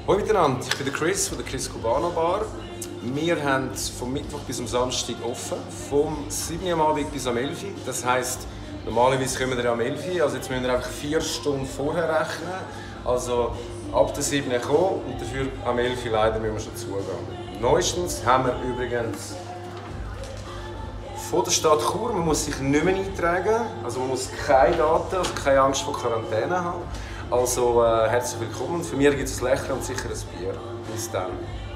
Hallo miteinander, ich bin der Chris von der Chris Cubano Bar. Wir haben vom Mittwoch bis am Samstag offen, vom 7 Uhr am Abend bis am 11 Uhr. Das heisst, normalerweise kommen wir am 11 Uhr, also jetzt müssen wir einfach 4 Stunden vorher rechnen. Also ab der 7 Uhr kommen und dafür am 11 Uhr leider müssen wir schon zugehen. Neuestens haben wir übrigens von der Stadt Chur, man muss sich nicht mehr eintragen, also man muss keine Daten, also keine Angst vor Quarantäne haben. Also herzlich willkommen. Für mich gibt es ein Lächeln und sicher ein Bier. Bis dann.